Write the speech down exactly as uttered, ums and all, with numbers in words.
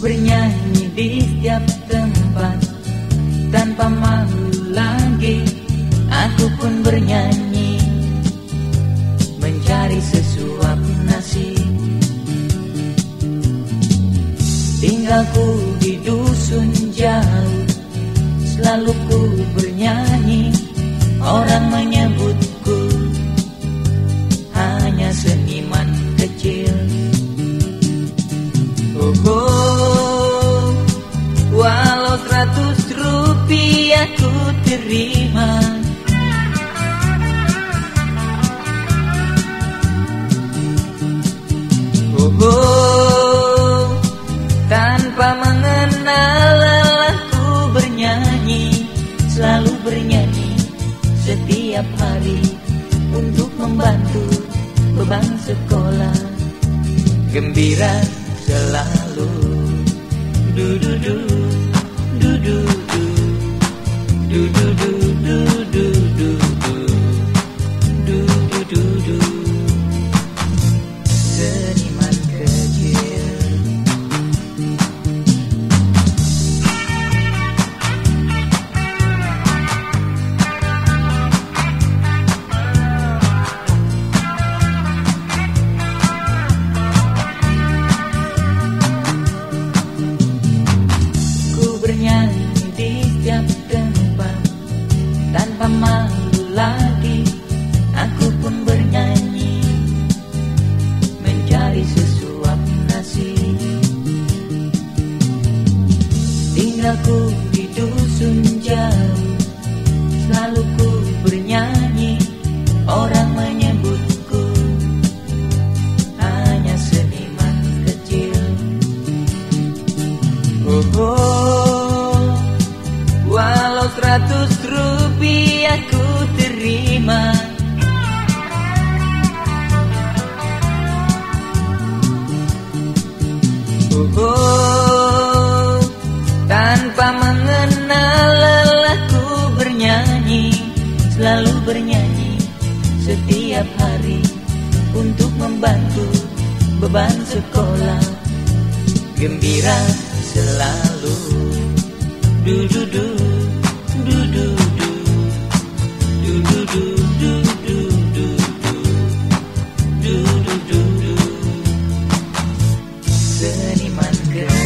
bernyanyi di setiap tempat tanpa malu lagi. Aku pun bernyanyi mencari sesuap nasi. Tinggalku di dusun jauh, selalu ku bernyanyi. Orang menyebutku hanya seniman kecil. Oh, oh, walau seratus rupiah ku terima, oh, oh, tanpa mengenal lelah ku bernyanyi, selalu bernyanyi setiap hari untuk membantu beban sekolah. Gembira selalu, du du du du du du du du du du du du du du du du. Seniman kecil. Tanpa malu lagi, aku pun bernyanyi mencari sesuap nasi. Tinggalku di dusun jauh, selalu ku bernyanyi. Orang menyebutku hanya seniman kecil. Oh, oh, walau seratus rupiah ku terima, oh, oh, tanpa mengenal lelah ku bernyanyi, selalu bernyanyi setiap hari untuk membantu beban sekolah. Gembira selalu, du du du du du du du du du du du du du du du du. Seniman kecil.